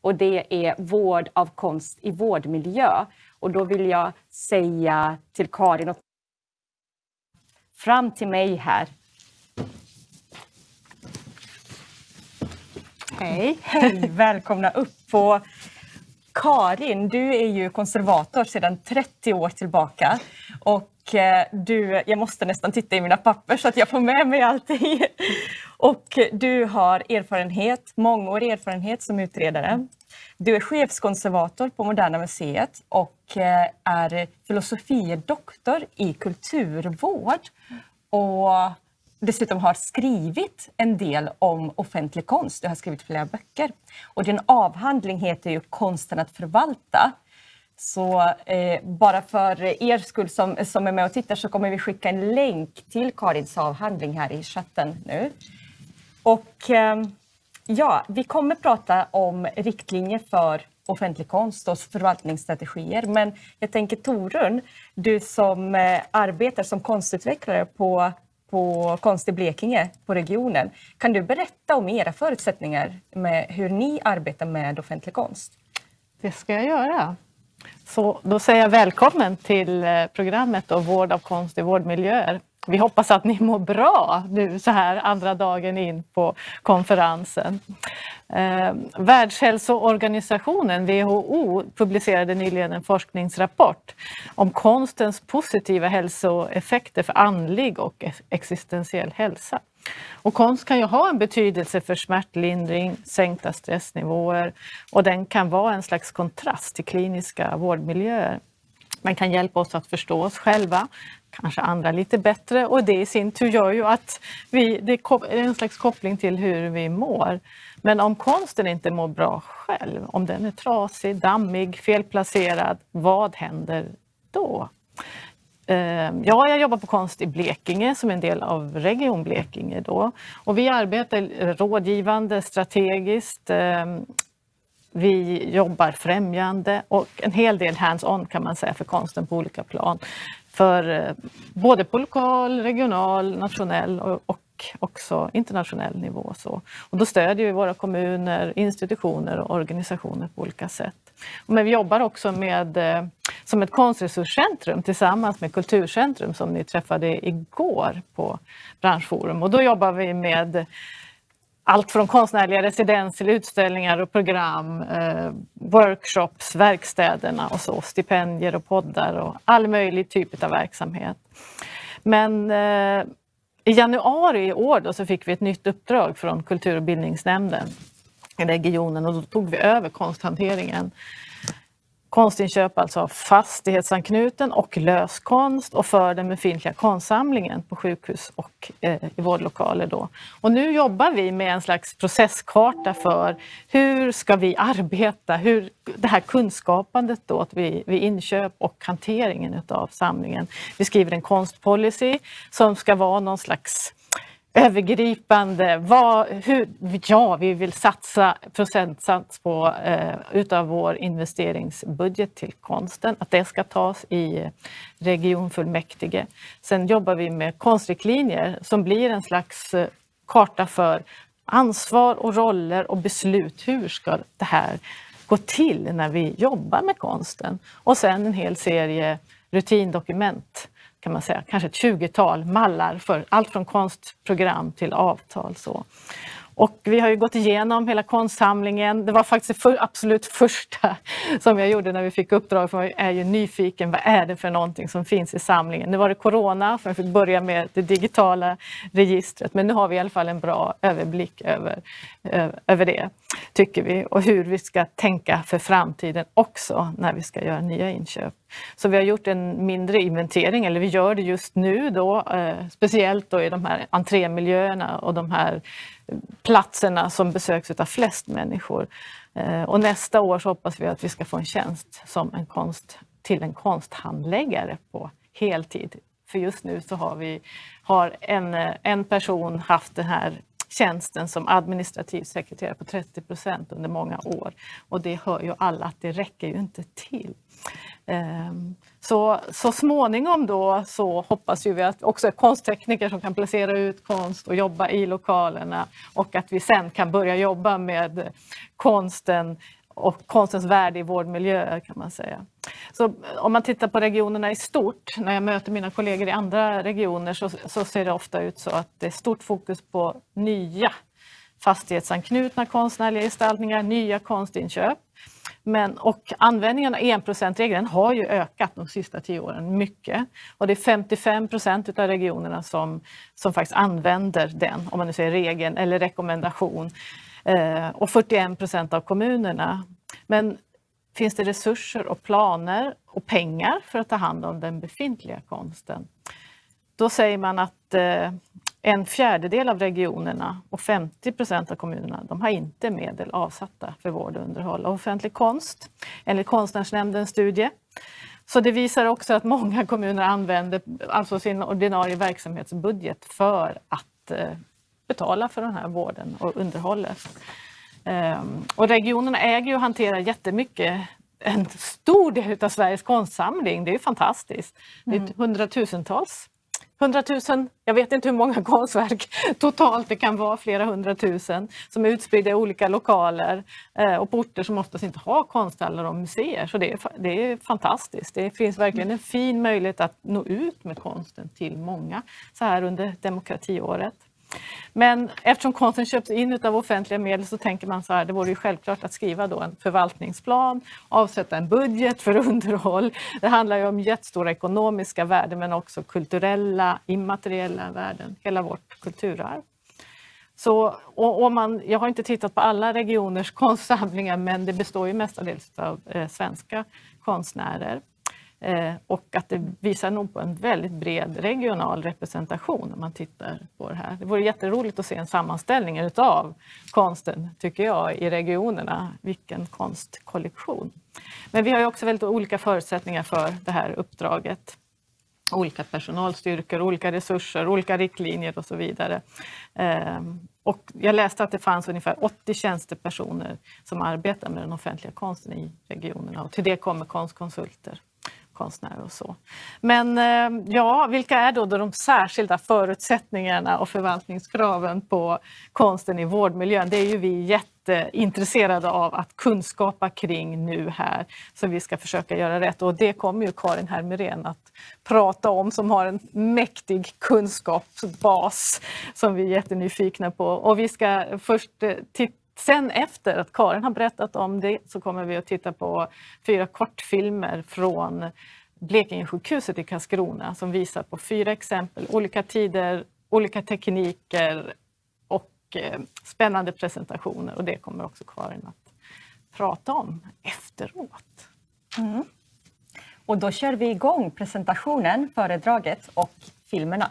och det är vård av konst i vårdmiljö. Och då vill jag säga till Karin och fram till mig här. Hej, välkomna upp på. Karin, du är ju konservator sedan 30 år tillbaka och jag måste nästan titta i mina papper så att jag får med mig allting. Och du har mångårig erfarenhet som utredare. Du är chefskonservator på Moderna museet och är filosofie-doktor i kulturvård och dessutom har skrivit en del om offentlig konst. Du har skrivit flera böcker. Och din avhandling heter ju Konsten att förvalta. Så bara för er skull som är med och tittar så kommer vi skicka en länk till Karins avhandling här i chatten nu. Och vi kommer prata om riktlinjer för offentlig konst och förvaltningsstrategier. Men jag tänker Torun, du som arbetar som konstutvecklare på Konst i Blekinge, på regionen. Kan du berätta om era förutsättningar med hur ni arbetar med offentlig konst? Det ska jag göra. Så då säger jag välkommen till programmet och vård av konst i vårdmiljöer. Vi hoppas att ni mår bra nu så här andra dagen in på konferensen. Världshälsoorganisationen WHO publicerade nyligen en forskningsrapport om konstens positiva hälsoeffekter för andlig och existentiell hälsa. Och konst kan ju ha en betydelse för smärtlindring, sänkta stressnivåer och den kan vara en slags kontrast till kliniska vårdmiljöer. Man kan hjälpa oss att förstå oss själva, kanske andra lite bättre och det i sin tur gör ju att det är en slags koppling till hur vi mår. Men om konsten inte mår bra själv, om den är trasig, dammig, felplacerad, vad händer då? Jag jobbar på Konst i Blekinge som en del av Region Blekinge då. Och vi arbetar rådgivande, strategiskt. Vi jobbar främjande och en hel del hands-on kan man säga för konsten på olika plan. För både på lokal, regional, nationell och också internationell nivå. Så. Och då stödjer vi våra kommuner, institutioner och organisationer på olika sätt. Men vi jobbar också som ett konstresurscentrum tillsammans med Kulturcentrum som ni träffade igår på branschforum. Och då jobbar vi med allt från konstnärliga residenser, utställningar och program, workshops, verkstäderna och så, stipendier och poddar och all möjlig typ av verksamhet. Men i januari i år då så fick vi ett nytt uppdrag från Kultur- och bildningsnämnden i regionen och då tog vi över konsthanteringen. Konstinköp alltså av fastighetsanknuten och löskonst och för den befintliga konstsamlingen på sjukhus och i vårdlokaler då. Och nu jobbar vi med en slags processkarta för hur ska vi arbeta, hur det här kunskapandet då vid inköp och hanteringen av samlingen. Vi skriver en konstpolicy som ska vara någon slags övergripande, vi vill satsa procentsats på utav vår investeringsbudget till konsten, att det ska tas i regionfullmäktige. Sen jobbar vi med konstriktlinjer som blir en slags karta för ansvar och roller och beslut. Hur ska det här gå till när vi jobbar med konsten? Och sen en hel serie rutindokument kan man säga, kanske ett 20-tal mallar för allt från konstprogram till avtal. Så. Och vi har ju gått igenom hela konstsamlingen. Det var faktiskt det absolut första som jag gjorde när vi fick uppdrag. För jag är ju nyfiken, vad är det för någonting som finns i samlingen? Nu var det corona, för jag fick börja med det digitala registret. Men nu har vi i alla fall en bra överblick över det, tycker vi. Och hur vi ska tänka för framtiden också när vi ska göra nya inköp. Så vi har gjort en mindre inventering, eller vi gör det just nu då, speciellt då i de här entrémiljöerna och de här platserna som besöks av flest människor. Och nästa år så hoppas vi att vi ska få en tjänst som en konsthandläggare på heltid. För just nu så har en person haft den här tjänsten som administrativ sekreterare på 30% under många år. Och det hör ju alla att det räcker ju inte till. Så småningom då så hoppas ju vi att också konsttekniker som kan placera ut konst och jobba i lokalerna och att vi sen kan börja jobba med konsten och konstens värde i vårdmiljöer kan man säga. Så om man tittar på regionerna i stort, när jag möter mina kollegor i andra regioner så ser det ofta ut så att det är stort fokus på nya fastighetsanknutna konstnärliga gestaltningar, nya konstinköp. Och användningen av 1%-regeln har ju ökat de sista 10 åren mycket. Och det är 55% av regionerna som faktiskt använder den, om man nu säger regeln eller rekommendation. Och 41% av kommunerna. Men finns det resurser och planer och pengar för att ta hand om den befintliga konsten? Då säger man att 1/4 av regionerna och 50% av kommunerna, de har inte medel avsatta för vård och underhåll av offentlig konst, enligt Konstnärsnämndens studie. Så det visar också att många kommuner använder alltså sin ordinarie verksamhetsbudget för att betala för den här vården och underhållet. Och regionerna äger och hanterar jättemycket, en stor del av Sveriges konstsamling. Det är ju fantastiskt. Det är hundratusentals. 100 000, jag vet inte hur många konstverk totalt det kan vara, flera 100 000 som är utspridda i olika lokaler och på orter som oftast inte har konsthallar och museer. Så det är fantastiskt. Det finns verkligen en fin möjlighet att nå ut med konsten till många så här under demokratiåret. Men eftersom konsten köps in av offentliga medel så tänker man så här, det vore ju självklart att skriva då en förvaltningsplan, avsätta en budget för underhåll. Det handlar ju om jättestora ekonomiska värden men också kulturella, immateriella värden, hela vårt kulturarv. Så, jag har inte tittat på alla regioners konstsamlingar men det består ju mestadels av svenska konstnärer. Och att det visar nog på en väldigt bred regional representation när man tittar på det här. Det vore jätteroligt att se en sammanställning av konsten, tycker jag, i regionerna. Vilken konstkollektion. Men vi har ju också väldigt olika förutsättningar för det här uppdraget. Olika personalstyrkor, olika resurser, olika riktlinjer och så vidare. Och jag läste att det fanns ungefär 80 tjänstepersoner som arbetar med den offentliga konsten i regionerna. Och till det kommer konstkonsulter, konstnärer och så. Men ja, vilka är då de särskilda förutsättningarna och förvaltningskraven på konsten i vårdmiljön? Det är ju vi jätteintresserade av att kunskapa kring nu här. Så vi ska försöka göra rätt. Och det kommer ju Karin Hermérén att prata om som har en mäktig kunskapsbas som vi är jättenyfikna på. Och vi ska först sen efter att Karin har berättat om det så kommer vi att titta på 4 kortfilmer från Blekinge-sjukhuset i Karlskrona som visar på 4 exempel, olika tider, olika tekniker och spännande presentationer. Och det kommer också Karin att prata om efteråt. Mm. Och då kör vi igång presentationen, föredraget och filmerna.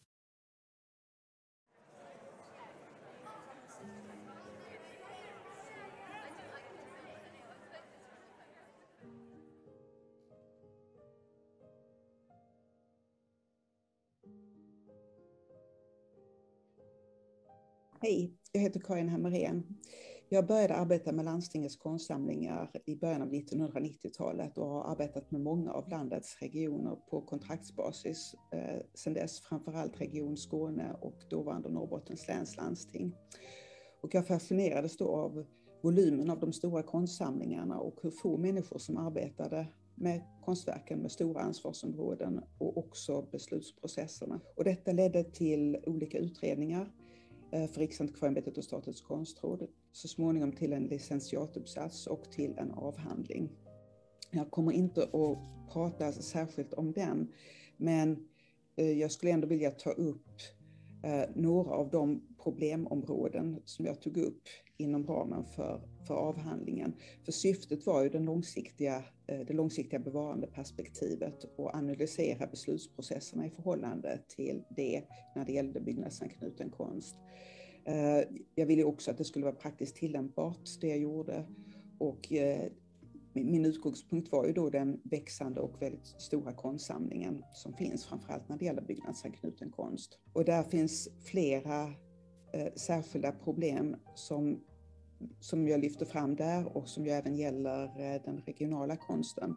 Hej, jag heter Karin Hermérén. Jag började arbeta med landstingets konstsamlingar i början av 1990-talet och har arbetat med många av landets regioner på kontraktsbasis. Sedan dess framförallt Region Skåne och dåvarande Norrbottens läns landsting. Och jag fascinerades då av volymen av de stora konstsamlingarna och hur få människor som arbetade med konstverken med stora ansvarsområden och också beslutsprocesserna. Och detta ledde till olika utredningar för Riksantikvarieämbetet och Statens konstråd, så småningom till en licentiatuppsats och till en avhandling. Jag kommer inte att prata särskilt om den, men jag skulle ändå vilja ta upp några av de problemområden som jag tog upp inom ramen för avhandlingen. För syftet var ju det långsiktiga bevarandeperspektivet och analysera beslutsprocesserna i förhållande till det när det gällde byggnadsanknuten konst. Jag ville också att det skulle vara praktiskt tillämpbart det jag gjorde, och min utgångspunkt var ju då den växande och väldigt stora konstsamlingen som finns framförallt när det gäller byggnadsanknuten konst. Och där finns flera särskilda problem som jag lyfter fram där och som ju även gäller den regionala konsten.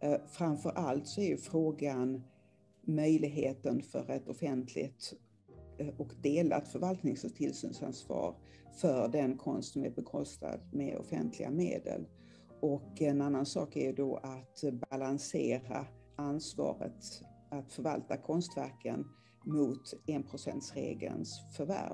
Framför allt så är ju frågan möjligheten för ett offentligt och delat förvaltnings- och tillsynsansvar för den konst som är bekostad med offentliga medel. Och en annan sak är då att balansera ansvaret att förvalta konstverken mot 1%-regelns förvärv.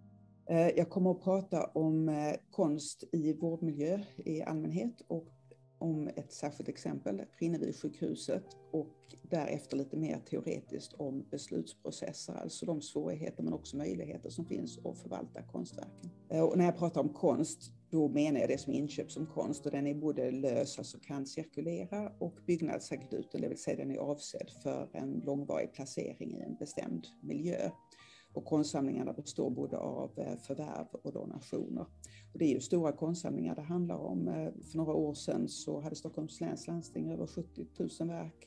Jag kommer att prata om konst i vårdmiljö i allmänhet och om ett särskilt exempel, Rinnevi-sjukhuset, och därefter lite mer teoretiskt om beslutsprocesser, alltså de svårigheter men också möjligheter som finns att förvalta konstverken. Och när jag pratar om konst, då menar jag det som inköp som konst, och den är både lös, alltså kan cirkulera, och byggnadsanknuten, det vill säga den är avsedd för en långvarig placering i en bestämd miljö. Och konstsamlingarna består både av förvärv och donationer. Och det är ju stora konstsamlingar det handlar om. För några år sedan så hade Stockholms läns landsting över 70 000 verk.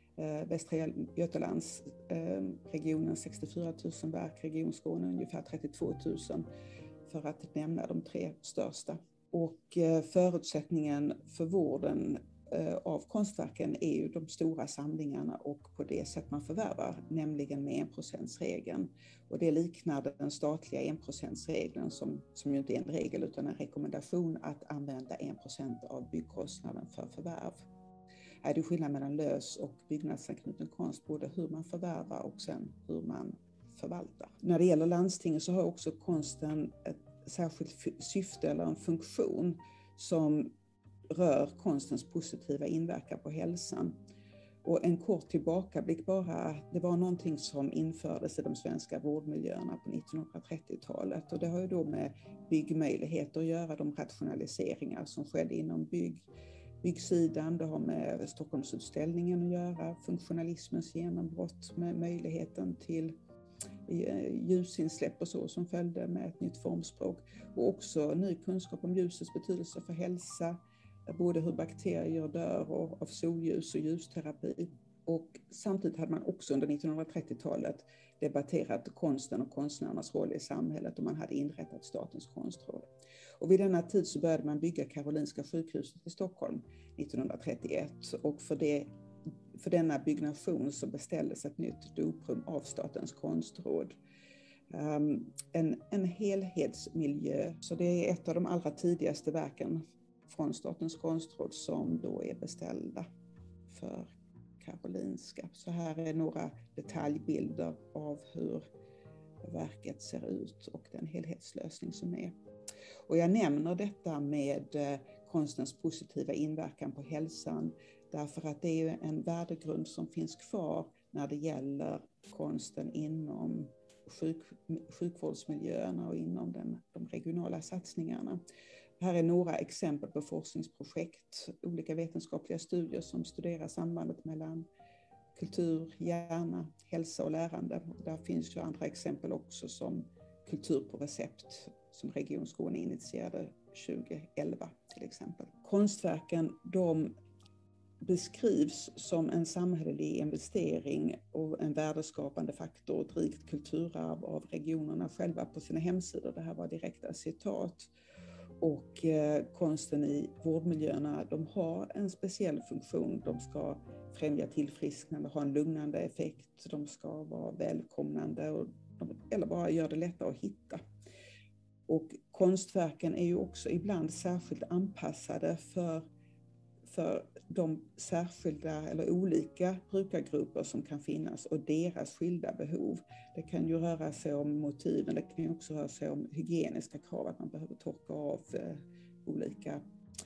Västra Götalands regionen 64 000 verk, Region Skåne ungefär 32 000, för att nämna de 3 största. Och förutsättningen för vården av konstverken är ju de stora samlingarna och på det sätt man förvärvar, nämligen med 1%-regeln. Och det liknar den statliga 1%-regeln som ju inte är en regel utan en rekommendation att använda 1% av byggkostnaden för förvärv. Här är det skillnad mellan lös och byggnadsanknuten konst, både hur man förvärvar och sen hur man förvaltar. När det gäller landstingen så har också konsten ett särskilt syfte eller en funktion som rör konstens positiva inverkan på hälsan. Och en kort tillbakablick bara, det var någonting som infördes i de svenska vårdmiljöerna på 1930-talet, och det har ju då med byggmöjligheter att göra, de rationaliseringar som skedde inom byggsidan, det har med Stockholmsutställningen att göra, funktionalismens genombrott med möjligheten till ljusinsläpp och så som följde med ett nytt formspråk, och också ny kunskap om ljusets betydelse för hälsa, både hur bakterier dör och av solljus och ljusterapi. Och samtidigt hade man också under 1930-talet debatterat konsten och konstnärernas roll i samhället, och man hade inrättat Statens konstråd. Och vid denna tid så började man bygga Karolinska sjukhuset i Stockholm 1931, och för denna byggnation så beställdes ett nytt doprum av Statens konstråd. En helhetsmiljö, så det är ett av de allra tidigaste verken från Statens konstråd som då är beställda för Karolinska. Så här är några detaljbilder av hur verket ser ut och den helhetslösning som är. Och jag nämner detta med konstens positiva inverkan på hälsan därför att det är ju en värdegrund som finns kvar när det gäller konsten inom sjukvårdsmiljöerna och inom de regionala satsningarna. Här är några exempel på forskningsprojekt, olika vetenskapliga studier som studerar sambandet mellan kultur, hjärna, hälsa och lärande. Där finns ju andra exempel också, som Kultur på recept som Region Skåne initierade 2011 till exempel. Konstverken, de beskrivs som en samhällelig investering och en värdeskapande faktor och ett rikt kulturarv av regionerna själva på sina hemsidor. Det här var direkta citat. Och konsten i vårdmiljöerna, de har en speciell funktion. De ska främja tillfrisknande, ha en lugnande effekt, de ska vara välkomnande eller bara göra det lättare att hitta. Och konstverken är ju också ibland särskilt anpassade för de särskilda eller olika brukargrupper som kan finnas och deras skilda behov. Det kan ju röra sig om motiven, det kan ju också röra sig om hygieniska krav, att man behöver torka av olika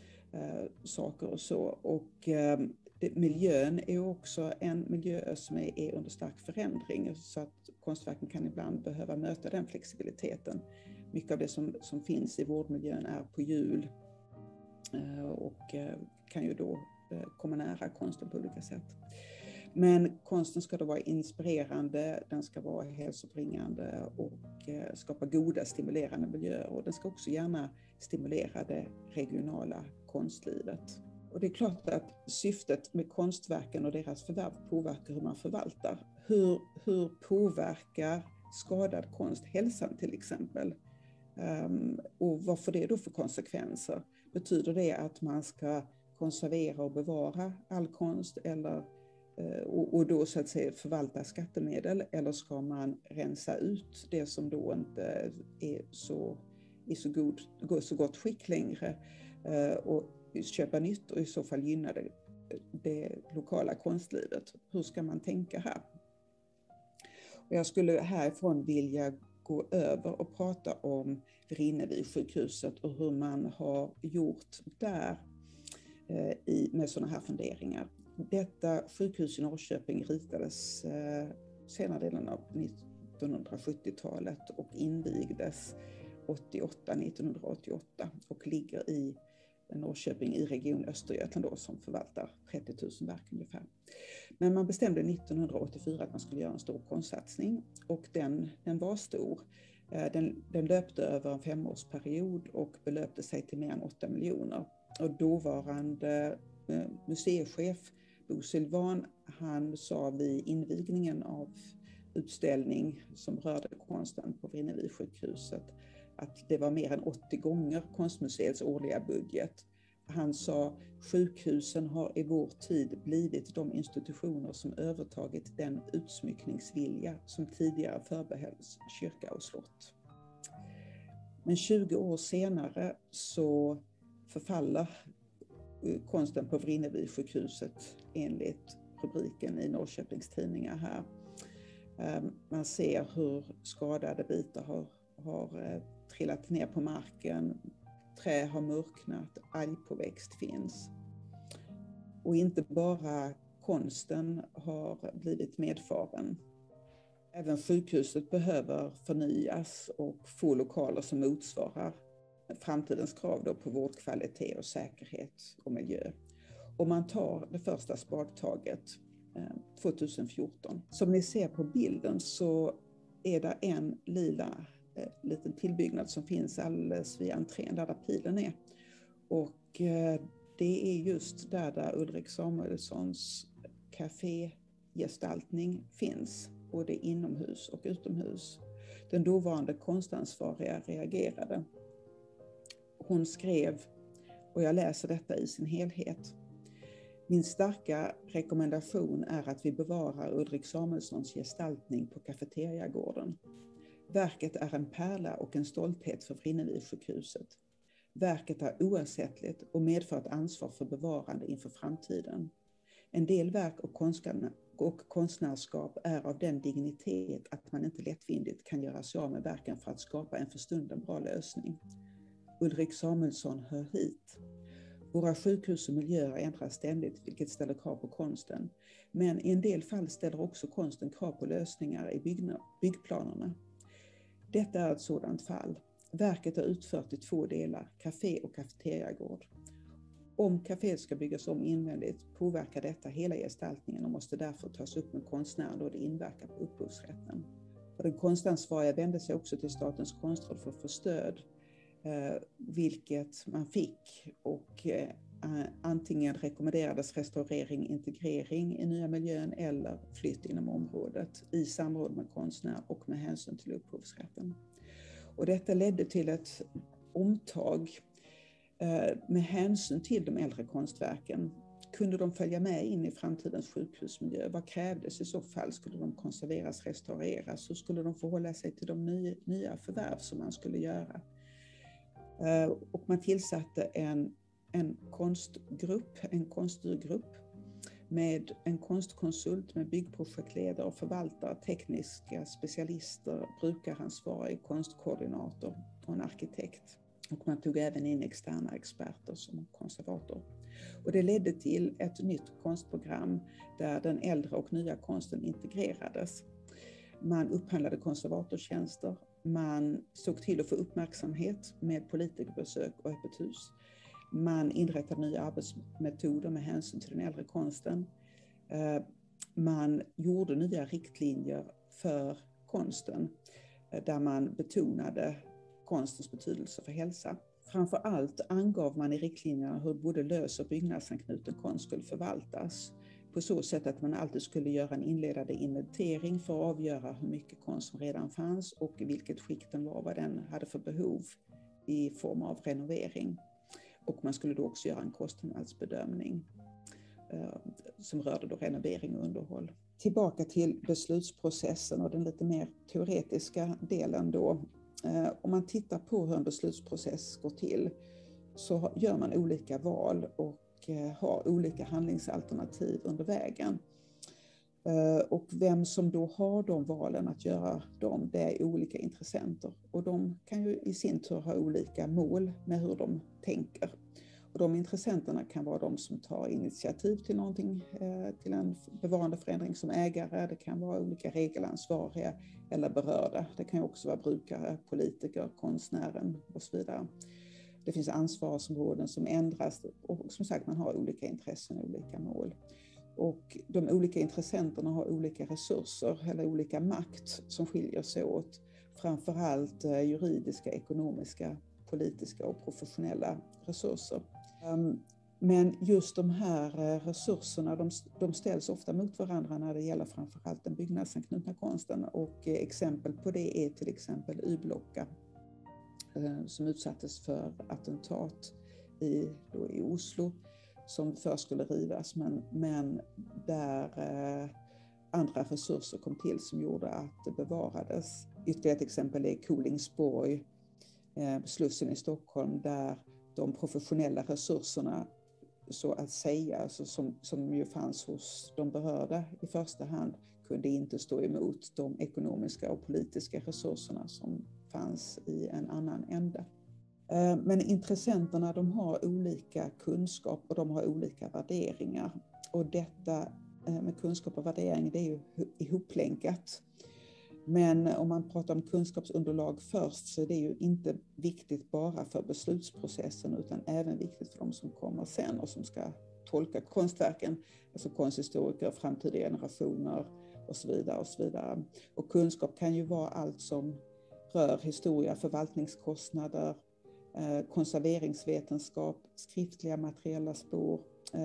saker och så. Och miljön är också en miljö som är under stark förändring, så att konstverken kan ibland behöva möta den flexibiliteten. Mycket av det som finns i vårdmiljön är på hjul och kan ju då komma nära konsten på olika sätt. Men konsten ska då vara inspirerande, den ska vara hälsobringande och skapa goda stimulerande miljöer, och den ska också gärna stimulera det regionala konstlivet. Och det är klart att syftet med konstverken och deras förvärv påverkar hur man förvaltar. Hur påverkar skadad konst hälsan till exempel? Och vad får det då för konsekvenser? Betyder det att man ska konservera och bevara all konst, eller och då så att säga förvalta skattemedel, eller ska man rensa ut det som då inte är i så gott skick längre och köpa nytt och i så fall gynna det lokala konstlivet? Hur ska man tänka här? Och jag skulle härifrån vilja gå över och prata om Vrinnevi-sjukhuset och hur man har gjort där med sådana här funderingar. Detta sjukhus i Norrköping ritades senare delen av 1970-talet och invigdes 1988 och ligger i Norrköping i region Östergötland då, som förvaltar 30 000 verk ungefär. Men man bestämde 1984 att man skulle göra en stor konstsatsning, och den var stor. Den löpte över en 5-årsperiod och belöpte sig till mer än 8 miljoner. Och dåvarande museichef Bo Sylvan, han sa vid invigningen av utställning som rörde konsten på Vrinnevi-sjukhuset att det var mer än 80 gånger konstmuseets årliga budget. Han sa: sjukhusen har i vår tid blivit de institutioner som övertagit den utsmyckningsvilja som tidigare förbehölls kyrka och slott. Men 20 år senare så förfaller konsten på Vrinnevi-sjukhuset enligt rubriken i Norrköpings tidningar här. Man ser hur skadade bitar har trillat ner på marken, trä har mörknat, algpåväxt finns. Och inte bara konsten har blivit medfaren. Även sjukhuset behöver förnyas och få lokaler som motsvarar framtidens krav då på vårdkvalitet och säkerhet och miljö. Och man tar det första spadtaget 2014. Som ni ser på bilden så är det en lila liten tillbyggnad som finns alldeles vid entrén där pilen är. Och det är just där Ulrik Samuelssons kafégestaltning finns, både inomhus och utomhus. Den dåvarande konstansvariga reagerade. Hon skrev, och jag läser detta i sin helhet: min starka rekommendation är att vi bevarar Ulrik Samuelssons gestaltning på Kafeteriagården. Verket är en pärla och en stolthet för Vrinnevi-sjukhuset. Verket är oersättligt och medför ett ansvar för bevarande inför framtiden. En del verk och konstnärskap är av den dignitet att man inte lättvindigt kan göra sig av med verken för att skapa en för stunden bra lösning. Ulrik Samuelsson hör hit. Våra sjukhus och miljöer ändras ständigt, vilket ställer krav på konsten. Men i en del fall ställer också konsten krav på lösningar i byggplanerna. Detta är ett sådant fall. Verket är utfört i 2 delar, café och kafeteriagård. Om kaféet ska byggas om invändigt påverkar detta hela gestaltningen och måste därför tas upp med konstnären då det inverkar på upphovsrätten. Och den konstansvariga vände sig också till Statens konstråd för att få stöd, vilket man fick, och antingen rekommenderades restaurering, integrering i nya miljön eller flytt inom området i samråd med konstnär och med hänsyn till upphovsrätten. Och detta ledde till ett omtag med hänsyn till de äldre konstverken. Kunde de följa med in i framtidens sjukhusmiljö? Vad krävdes i så fall? Skulle de konserveras, restaureras? Hur skulle de förhålla sig till de nya förvärv som man skulle göra? Och man tillsatte en konststyrgrupp med en konstkonsult, med byggprojektledare och förvaltare, tekniska specialister, brukaransvarig, konstkoordinator och en arkitekt. Och man tog även in externa experter som konservator. Och det ledde till ett nytt konstprogram där den äldre och nya konsten integrerades. Man upphandlade konservatortjänster, man såg till att få uppmärksamhet med politikerbesök och öppet hus. Man inrättade nya arbetsmetoder med hänsyn till den äldre konsten. Man gjorde nya riktlinjer för konsten där man betonade konstens betydelse för hälsa. Framför allt angav man i riktlinjerna hur både lös- och byggnadsanknuten konst skulle förvaltas. På så sätt att man alltid skulle göra en inledande inventering för att avgöra hur mycket konst som redan fanns och vilket skick den var, vad den hade för behov i form av renovering. Och man skulle då också göra en kostnadsbedömning. som rörde då renovering och underhåll. Tillbaka till beslutsprocessen och den lite mer teoretiska delen då. Om man tittar på hur en beslutsprocess går till så gör man olika val och har olika handlingsalternativ under vägen. Och vem som då har de valen att göra dem, det är olika intressenter. Och de kan ju i sin tur ha olika mål med hur de tänker. Och de intressenterna kan vara de som tar initiativ till någonting, till en bevarande förändring som ägare. Det kan vara olika regelansvariga eller berörda. Det kan ju också vara brukare, politiker, konstnären och så vidare. Det finns ansvarsområden som ändras och som sagt man har olika intressen och olika mål. Och de olika intressenterna har olika resurser eller olika makt som skiljer sig åt. Framförallt juridiska, ekonomiska, politiska och professionella resurser. Men just de här resurserna de ställs ofta mot varandra när det gäller framförallt den byggnadsanknutna konsten. Och exempel på det är till exempel Y-Blocka som utsattes för attentat i Oslo som först skulle rivas men där andra resurser kom till som gjorde att det bevarades. Ytterligare ett exempel är Kolingsborg, Slussen i Stockholm, där de professionella resurserna så att säga, alltså som ju fanns hos de berörda i första hand, kunde inte stå emot de ekonomiska och politiska resurserna som fanns i en annan ände. Men intressenterna de har olika kunskap och de har olika värderingar. Och detta med kunskap och värdering det är ju ihoplänkat. Men om man pratar om kunskapsunderlag först så är det ju inte viktigt bara för beslutsprocessen utan även viktigt för de som kommer sen och som ska tolka konstverken, alltså konsthistoriker, framtida generationer och så vidare och så vidare. Och kunskap kan ju vara allt som rör historia, förvaltningskostnader, konserveringsvetenskap, skriftliga materiella spår,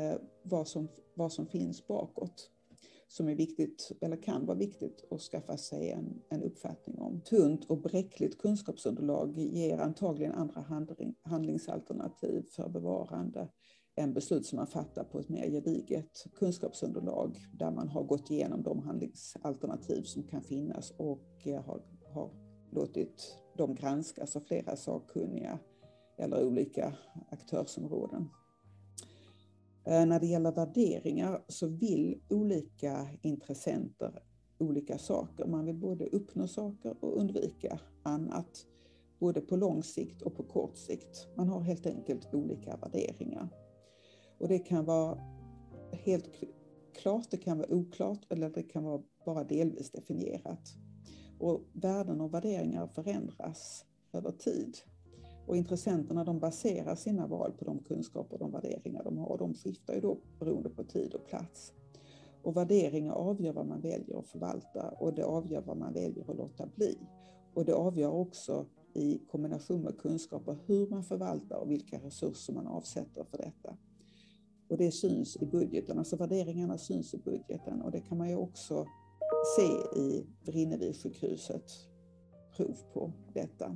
vad som finns bakåt som är viktigt eller kan vara viktigt att skaffa sig en uppfattning om. Tunt och bräckligt kunskapsunderlag ger antagligen andra handlingsalternativ för bevarande än beslut som man fattar på ett mer gediget kunskapsunderlag där man har gått igenom de handlingsalternativ som kan finnas och har låtit dem granskas av flera sakkunniga eller olika aktörsområden. När det gäller värderingar så vill olika intressenter olika saker. Man vill både uppnå saker och undvika annat. Både på lång sikt och på kort sikt. Man har helt enkelt olika värderingar. Och det kan vara helt klart, det kan vara oklart eller det kan vara bara delvis definierat. Och värden och värderingar förändras över tid. Och intressenterna de baserar sina val på de kunskaper och de värderingar de har. De skiftar ju då beroende på tid och plats. Och värderingar avgör vad man väljer att förvalta och det avgör vad man väljer att låta bli. Och det avgör också i kombination med kunskaper hur man förvaltar och vilka resurser man avsätter för detta. Och det syns i budgeten, alltså värderingarna syns i budgeten och det kan man ju också se i Vrinnevi-sjukhuset prov på detta.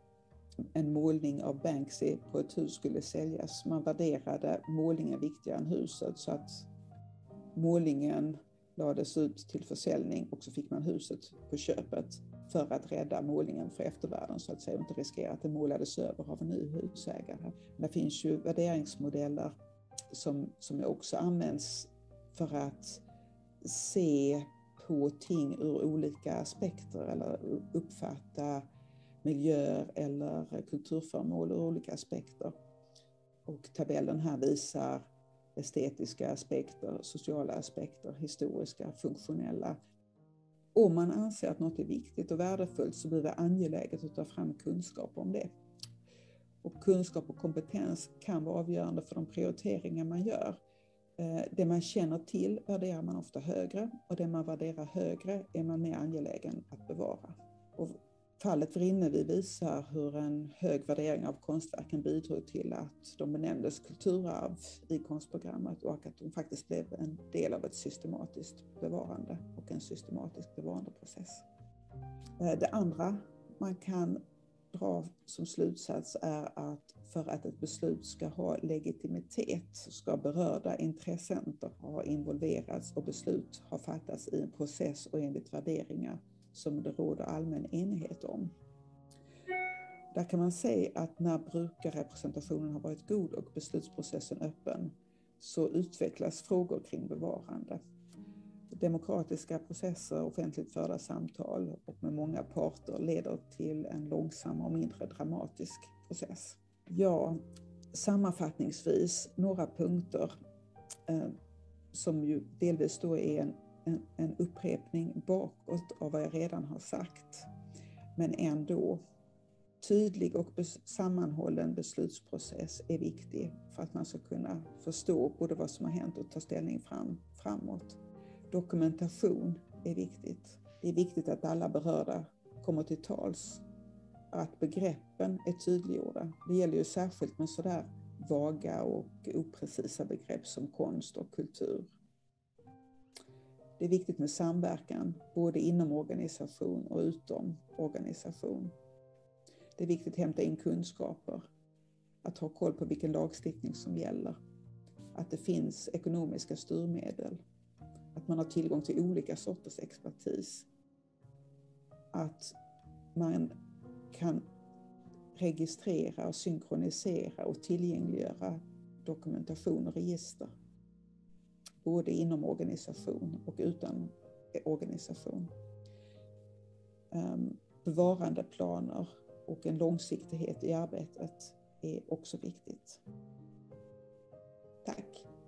En målning av Banksy på ett hus skulle säljas. Man värderade målningen viktigare än huset så att målningen lades ut till försäljning och så fick man huset på köpet för att rädda målningen för eftervärlden så att säga och inte riskera att det målades över av en ny husägare. Det finns ju värderingsmodeller som också används för att se på ting ur olika aspekter eller uppfatta miljöer eller kulturföremål ur olika aspekter. Och tabellen här visar estetiska aspekter, sociala aspekter, historiska, funktionella. Om man anser att något är viktigt och värdefullt så blir det angeläget att ta fram kunskap om det. Och kunskap och kompetens kan vara avgörande för de prioriteringar man gör. Det man känner till värderar man ofta högre och det man värderar högre är man mer angelägen att bevara. Och fallet Vrinnevi visar hur en hög värdering av konstverken bidrog till att de benämndes kulturarv i konstprogrammet och att de faktiskt blev en del av ett systematiskt bevarande och en systematisk bevarandeprocess. Det andra man kan dra som slutsats är att för att ett beslut ska ha legitimitet så ska berörda intressenter ha involverats och beslut ha fattats i en process och enligt värderingar som det råder allmän enighet om. Där kan man säga att när brukarrepresentationen har varit god och beslutsprocessen öppen så utvecklas frågor kring bevarande. Demokratiska processer, offentligt förda samtal och med många parter leder till en långsammare och mindre dramatisk process. Ja, sammanfattningsvis några punkter som ju delvis då är en upprepning bakåt av vad jag redan har sagt. Men ändå, tydlig och sammanhållen beslutsprocess är viktig för att man ska kunna förstå både vad som har hänt och ta ställning framåt. Dokumentation är viktigt. Det är viktigt att alla berörda kommer till tals. Att begreppen är tydliggjorda. Det gäller ju särskilt med sådär vaga och oprecisa begrepp som konst och kultur. Det är viktigt med samverkan, både inom organisation och utom organisation. Det är viktigt att hämta in kunskaper, att ha koll på vilken lagstiftning som gäller, att det finns ekonomiska styrmedel, att man har tillgång till olika sorters expertis, att man kan registrera och synkronisera och tillgängliggöra dokumentation och register, både inom organisation och utan organisation. Bevarandeplaner och en långsiktighet i arbetet är också viktigt. Tack.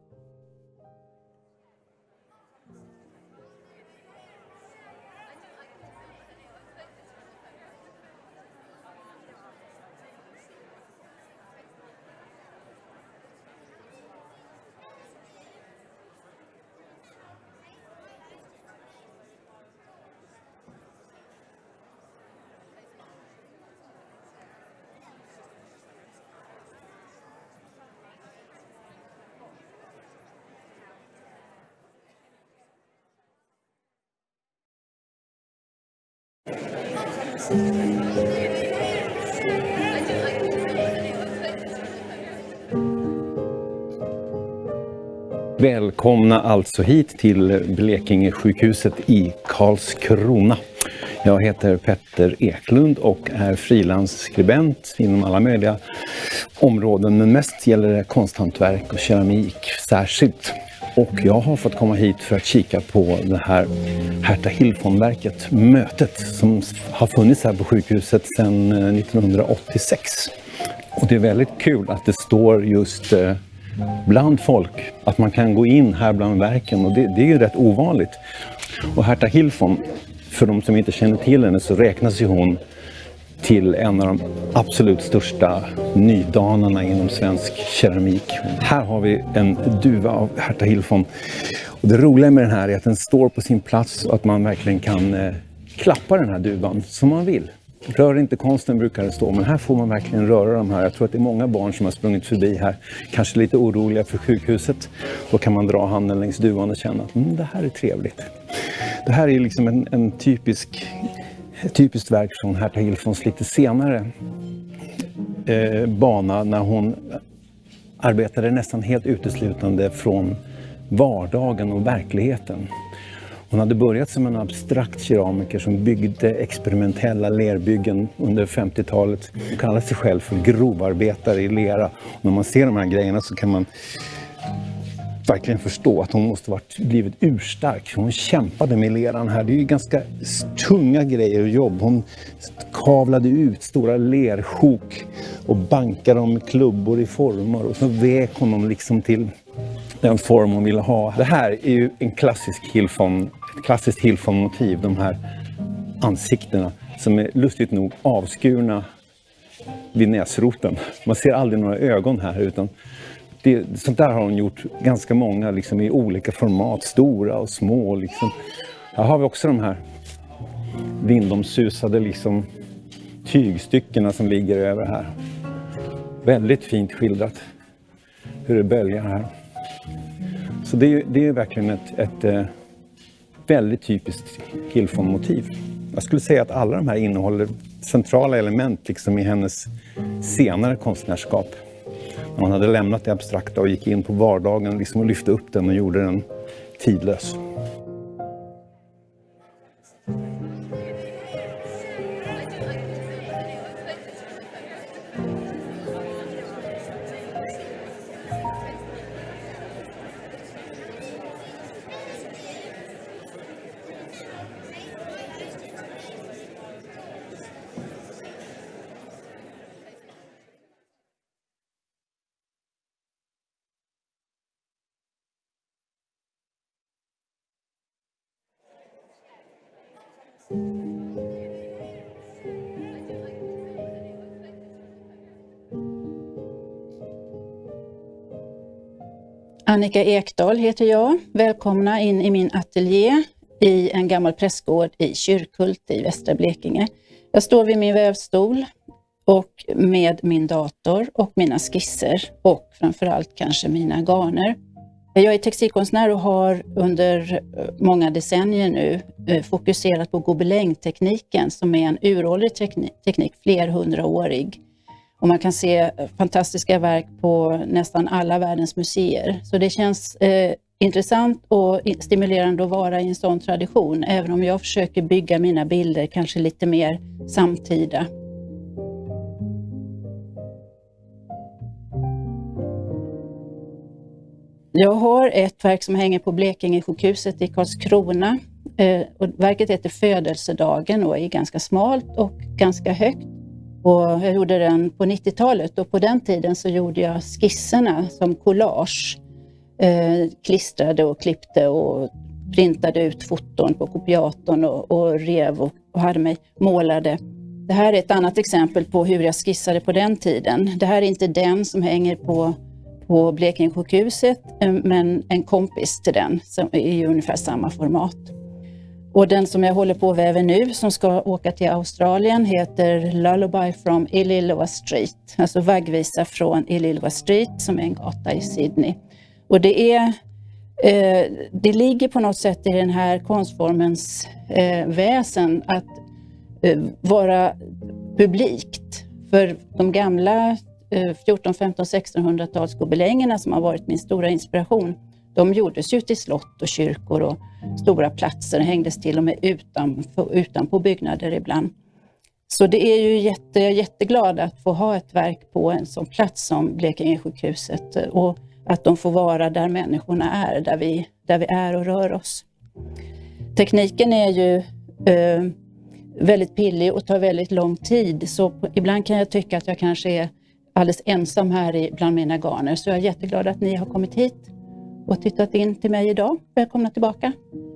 Välkomna alltså hit till Blekinge sjukhuset i Karlskrona. Jag heter Petter Eklund och är frilansskribent inom alla möjliga områden, men mest gäller det konsthantverk och keramik särskilt. Och jag har fått komma hit för att kika på det här Herta Hilfon-verket, mötet som har funnits här på sjukhuset sedan 1986. Och det är väldigt kul att det står just bland folk, att man kan gå in här bland verken, och det är ju rätt ovanligt. Och Herta Hilfon, för de som inte känner till henne, så räknas ju hon till en av de absolut största nydanarna inom svensk keramik. Här har vi en duva av Herta Hilfon. Och det roliga med den här är att den står på sin plats och att man verkligen kan klappa den här duvan som man vill. Rör inte konsten brukar det stå, men här får man verkligen röra de här. Jag tror att det är många barn som har sprungit förbi här, kanske lite oroliga för sjukhuset. Då kan man dra handen längs duvan och känna att det här är trevligt. Det här är liksom en typiskt verk från Herta Hilfons lite senare bana, när hon arbetade nästan helt uteslutande från vardagen och verkligheten. Hon hade börjat som en abstrakt keramiker som byggde experimentella lerbyggen under 50-talet. Hon kallade sig själv för grovarbetare i lera. Och när man ser de här grejerna så kan man verkligen förstå att hon måste ha blivit urstark. Hon kämpade med leran här. Det är ju ganska tunga grejer och jobb. Hon kavlade ut stora lersjok och bankade dem med klubbor i former. Och så vek hon dem liksom till den form hon ville ha. Det här är ju en ett klassiskt Hilfon-motiv. De här ansiktena som är lustigt nog avskurna vid näsroten. Man ser aldrig några ögon här, utan sånt där har hon gjort ganska många liksom, i olika format, stora och små. Liksom. Här har vi också de här vindomsusade liksom, tygstyckena som ligger över här. Väldigt fint skildrat hur det böljar här. Så det är verkligen ett väldigt typiskt Hilfon-motiv. Jag skulle säga att alla de här innehåller centrala element liksom i hennes senare konstnärskap. När hon hade lämnat det abstrakta och gick in på vardagen liksom och lyfte upp den och gjorde den tidlös. Annika Ekdahl heter jag. Välkomna in i min ateljé i en gammal prästgård i Kyrkhult i västra Blekinge. Jag står vid min vävstol och med min dator och mina skisser och framförallt kanske mina garner. Jag är textilkonstnär och har under många decennier nu fokuserat på gobelängtekniken som är en uråldrig teknik, flerhundraårig. Och man kan se fantastiska verk på nästan alla världens museer. Så det känns intressant och stimulerande att vara i en sån tradition, även om jag försöker bygga mina bilder kanske lite mer samtida. Jag har ett verk som hänger på Blekinge sjukhuset i Karlskrona. Och verket heter Födelsedagen och är ganska smalt och ganska högt. Och jag gjorde den på 90-talet och på den tiden så gjorde jag skisserna som collage. Klistrade och klippte och printade ut foton på kopiatorn och rev och hade mig målade. Det här är ett annat exempel på hur jag skissade på den tiden. Det här är inte den som hänger på Blekinge sjukhuset, men en kompis till den som är i ungefär samma format. Och den som jag håller på att väva nu som ska åka till Australien heter Lullaby from Illilloa Street. Alltså vaggvisa från Illilloa Street som är en gata i Sydney. Och det ligger på något sätt i den här konstformens väsen att vara publikt. För de gamla 14, 15, 1600-tals gobelängerna som har varit min stora inspiration, de gjordes ju till slott och kyrkor och stora platser, hängdes till och med utanpå byggnader ibland. Så det är ju jag är jätteglad att få ha ett verk på en sån plats som Blekinge sjukhuset och att de får vara där människorna är, där vi är och rör oss. Tekniken är ju väldigt pillig och tar väldigt lång tid, så ibland kan jag tycka att jag kanske är alldeles ensam här bland mina garner. Så jag är jätteglad att ni har kommit hit och tittat in till mig idag. Välkomna tillbaka.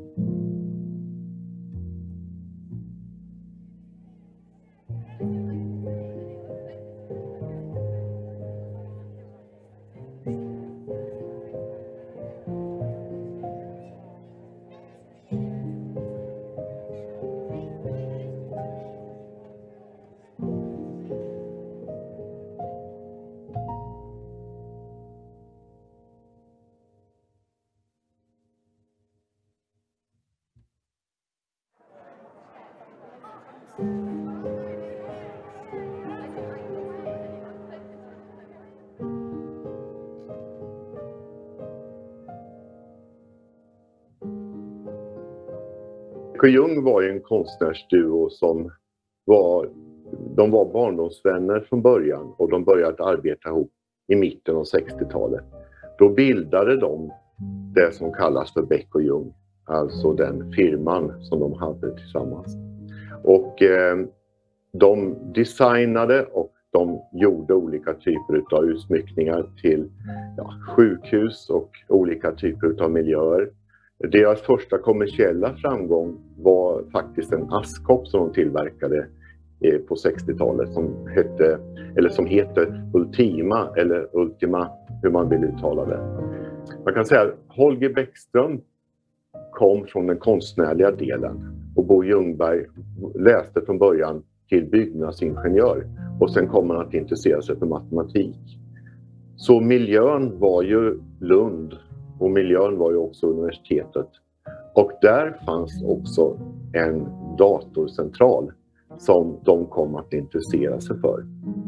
Beck och Jung var ju en konstnärsduo som var barndomsvänner från början och de började arbeta ihop i mitten av 60-talet. Då bildade de det som kallas för Beck och Jung, alltså den firman som de hade tillsammans. Och de designade och de gjorde olika typer av utsmyckningar till sjukhus och olika typer av miljöer. Deras första kommersiella framgång var faktiskt en askkopp som de tillverkade på 60-talet som heter Ultima eller Ultima, hur man vill uttala det. Man kan säga att Holger Bäckström kom från den konstnärliga delen och Bo Ljungberg läste från början till byggnadsingenjör och sen kom han att intressera sig för matematik. Så miljön var ju Lund och miljön var ju också universitetet. Och där fanns också en datorcentral som de kom att intressera sig för.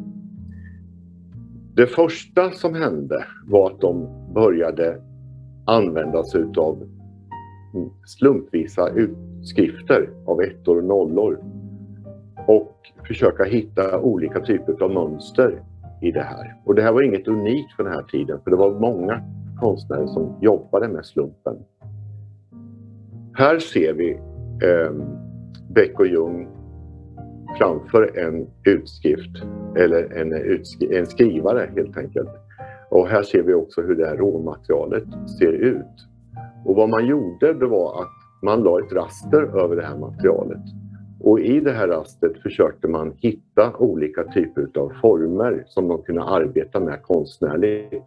Det första som hände var att de började använda sig av slumpvisa utskrifter av ettor och nollor och försöka hitta olika typer av mönster i det här. Och det här var inget unikt för den här tiden, för det var många konstnärer som jobbade med slumpen. Här ser vi Beck och Jung framför en utskrift, eller en skrivare helt enkelt. Och här ser vi också hur det här råmaterialet ser ut. Och vad man gjorde, det var att man la ett raster över det här materialet. Och i det här rastret försökte man hitta olika typer av former som de kunde arbeta med konstnärligt.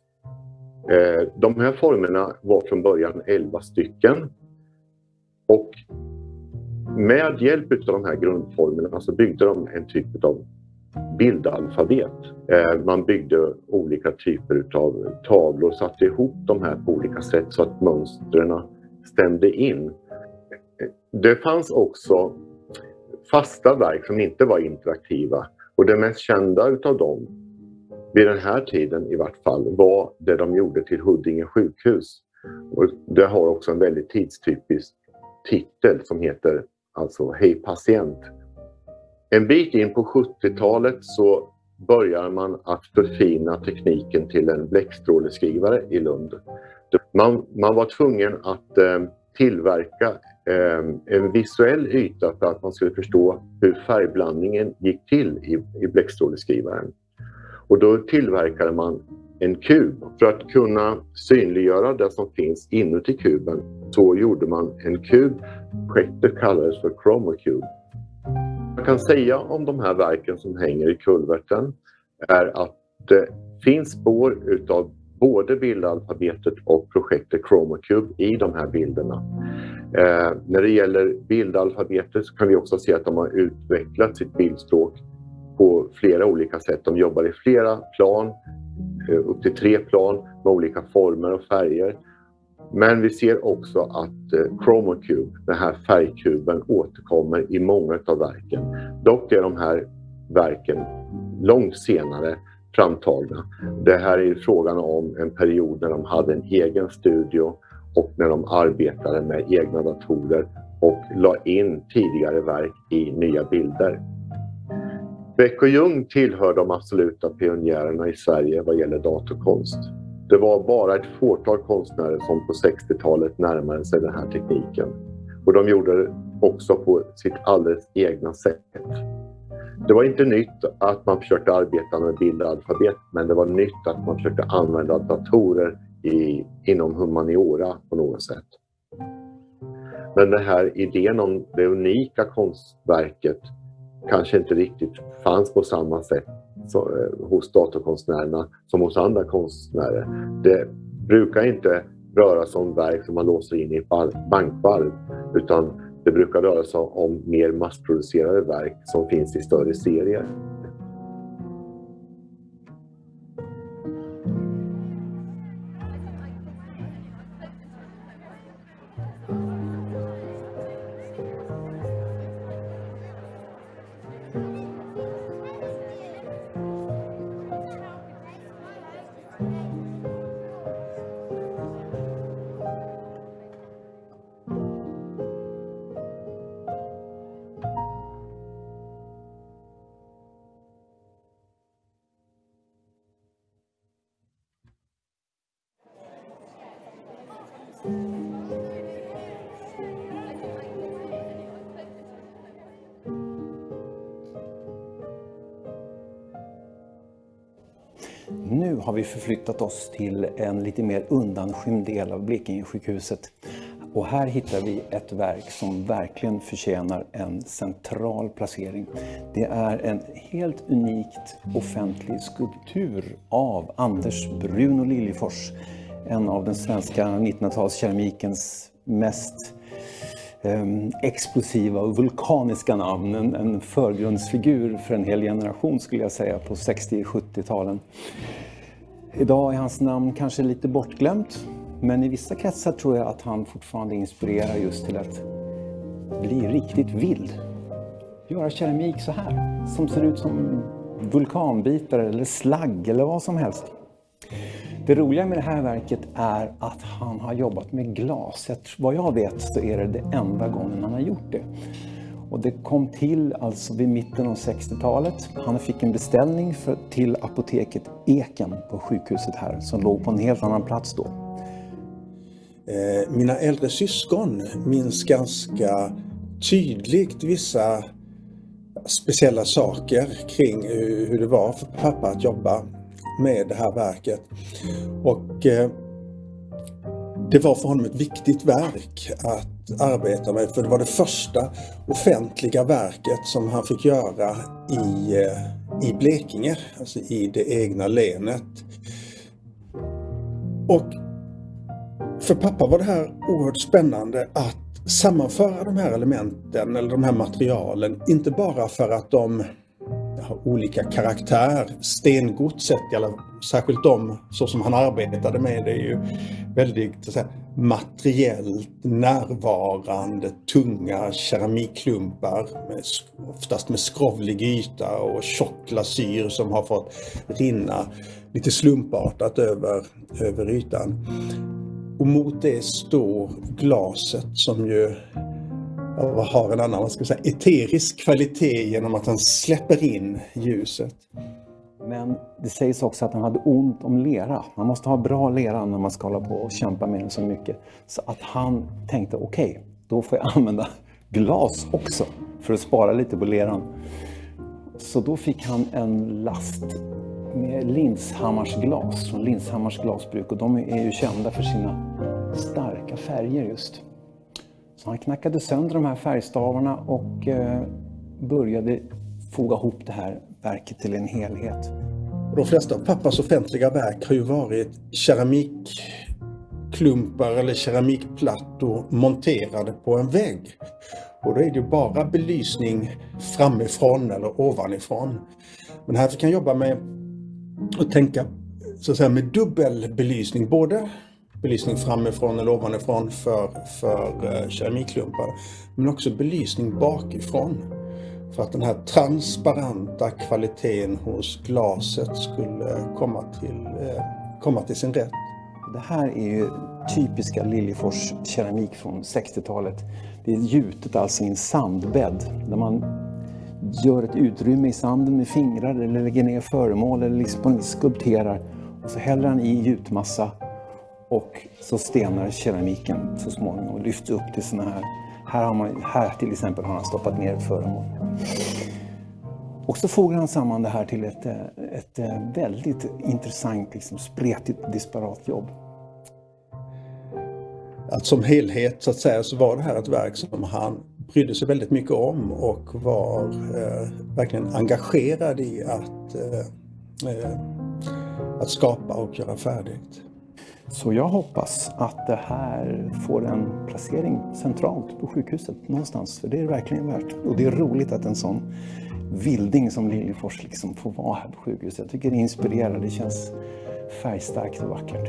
De här formerna var från början 11 stycken. Och med hjälp av de här grundformerna så byggde de en typ av bildalfabet. Man byggde olika typer av tavlor, satte ihop de här på olika sätt så att mönstren stämde in. Det fanns också fasta verk som inte var interaktiva, och det mest kända utav dem vid den här tiden i vart fall var det de gjorde till Huddinge sjukhus. Och det har också en väldigt tidstypisk titel som heter alltså Hej patient. En bit in på 70-talet så börjar man att förfina tekniken till en bläckstråleskrivare i Lund. Man var tvungen att tillverka en visuell yta för att man skulle förstå hur färgblandningen gick till i bläckstråleskrivaren. Och då tillverkade man en kub. För att kunna synliggöra det som finns inuti kuben så gjorde man en kub. Projektet kallades för Chromacube. Man kan säga om de här verken som hänger i kulverten är att det finns spår utav både bildalfabetet och projektet Chromacube i de här bilderna. När det gäller bildalfabetet så kan vi också se att de har utvecklat sitt bildspråk på flera olika sätt. De jobbar i flera plan, upp till 3 plan med olika former och färger. Men vi ser också att Chromacube, den här färgkuben, återkommer i många av verken. Dock är de här verken långt senare framtagna. Det här är frågan om en period när de hade en egen studio och när de arbetade med egna datorer och la in tidigare verk i nya bilder. Beck och Jung tillhör de absoluta pionjärerna i Sverige vad gäller datorkonst. Det var bara ett fåtal konstnärer som på 60-talet närmade sig den här tekniken. Och de gjorde det också på sitt alldeles egna sätt. Det var inte nytt att man försökte arbeta med bildalfabet, men det var nytt att man försökte använda datorer inom humaniora på något sätt. Men den här idén om det unika konstverket kanske inte riktigt fanns på samma sätt hos datorkonstnärerna som hos andra konstnärer. Det brukar inte röra sig om verk som man låser in i ett bankvalv, utan det brukar röra sig om mer massproducerade verk som finns i större serier. Nu har vi förflyttat oss till en lite mer undanskymd del av Blekinge sjukhuset. Och här hittar vi ett verk som verkligen förtjänar en central placering. Det är en helt unikt offentlig skulptur av Anders Bruno Liljefors. En av den svenska 1900-talskeramikens mest explosiva och vulkaniska namn. En förgrundsfigur för en hel generation skulle jag säga på 60-70-talen. Idag är hans namn kanske lite bortglömt, men i vissa kretsar tror jag att han fortfarande inspirerar just till att bli riktigt vild. göra keramik så här. Som ser ut som vulkanbitar eller slagg eller vad som helst. Det roliga med det här verket är att han har jobbat med glas. Vad jag vet så är det enda gången han har gjort det. Och det kom till alltså vid mitten av 60-talet. Han fick en beställning till apoteket Eken på sjukhuset här som låg på en helt annan plats då. Mina äldre syskon minns ganska tydligt vissa speciella saker kring hur det var för pappa att jobba med det här verket. Och det var för honom ett viktigt verk att arbeta med, för det var det första offentliga verket som han fick göra i Blekinge, alltså i det egna länet. Och för pappa var det här oerhört spännande att sammanföra de här elementen eller de här materialen, inte bara för att de har olika karaktär. Stengodset, särskilt de så som han arbetade med, det är ju väldigt så att säga, materiellt närvarande, tunga keramikklumpar, oftast med skrovlig yta och tjock glasyr som har fått rinna lite slumpartat över ytan. Och mot det står glaset som ju har en annan, eterisk kvalitet genom att han släpper in ljuset. Men det sägs också att han hade ont om lera. Man måste ha bra lera när man ska hålla på och kämpa med den så mycket. Så att han tänkte okej, då får jag använda glas också för att spara lite på leran. Så då fick han en last med Lindshammars glas från Lindshammars glasbruk. Och de är ju kända för sina starka färger just. Så han knackade sönder de här färgstavarna och började foga ihop det här verket till en helhet. De flesta av pappas offentliga verk har ju varit keramikklumpar eller keramikplattor monterade på en vägg. Och då är det ju bara belysning framifrån eller ovanifrån. Men här fick han jobba med att tänka så att säga, med dubbel belysning, både belysning framifrån eller ovanifrån för keramikklumpar, men också belysning bakifrån. För att den här transparenta kvaliteten hos glaset skulle komma till sin rätt. Det här är ju typiska Liljefors keramik från 60-talet. Det är gjutet alltså i en sandbädd där man gör ett utrymme i sanden med fingrar eller lägger ner föremål eller liksom skulpterar. Och så häller han i gjutmassa och så stenar keramiken så småningom och lyfter upp till såna här. Här till exempel har han stoppat ner ett föremål. Och så fogar han samman det här till ett väldigt intressant, liksom spretigt, disparat jobb. Att som helhet så att säga så var det här ett verk som han brydde sig väldigt mycket om och var verkligen engagerad i att skapa och göra färdigt. Så jag hoppas att det här får en placering centralt på sjukhuset någonstans, för det är det verkligen värt. Och det är roligt att en sån vilding som Liljefors liksom får vara här på sjukhuset. Jag tycker det inspirerar, det känns färgstarkt och vackert.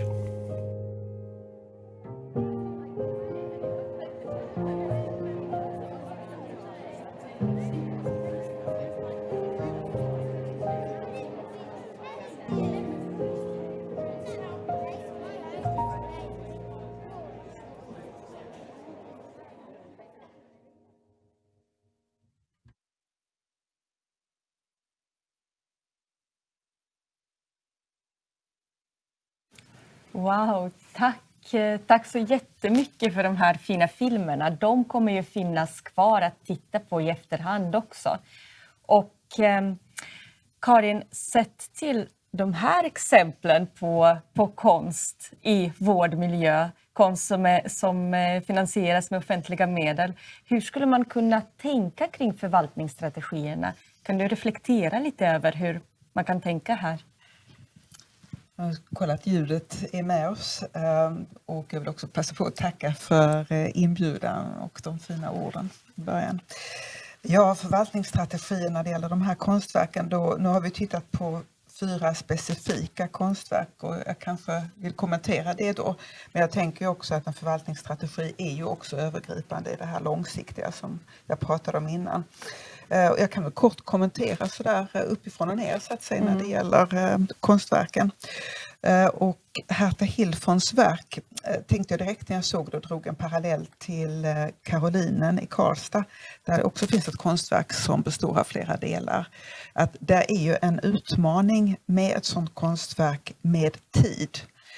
Wow, tack! Tack så jättemycket för de här fina filmerna. De kommer ju finnas kvar att titta på i efterhand också. Och Karin, sett till de här exemplen på konst i vårdmiljö, konst som finansieras med offentliga medel. Hur skulle man kunna tänka kring förvaltningsstrategierna? Kan du reflektera lite över hur man kan tänka här? Jag har kollat att ljudet är med oss och jag vill också passa på att tacka för inbjudan och de fina orden i början. Ja, förvaltningsstrategier när det gäller de här konstverken, nu har vi tittat på 4 specifika konstverk och jag kanske vill kommentera det då. Men jag tänker också att en förvaltningsstrategi är ju också övergripande i det här långsiktiga som jag pratade om innan. Jag kan väl kort kommentera sådär uppifrån och ner så att säga när det gäller konstverken. Och Hertha Hilfons verk tänkte jag direkt när jag såg det och drog en parallell till Karolinen i Karlstad. Där det också finns ett konstverk som består av flera delar. Att det är ju en utmaning med ett sådant konstverk med tid.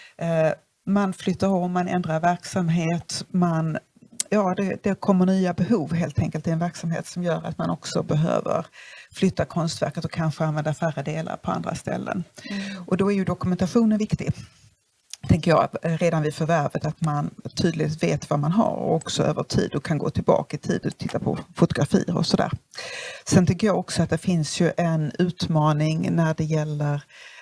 Man flyttar om, man ändrar verksamhet, det kommer nya behov helt enkelt i en verksamhet som gör att man också behöver flytta konstverket och kanske använda färre delar på andra ställen. Och då är ju dokumentationen viktig. Tänker jag redan vid förvärvet att man tydligt vet vad man har och också över tid och kan gå tillbaka i tid och titta på fotografier och sådär. Sen tycker jag också att det finns ju en utmaning när det gäller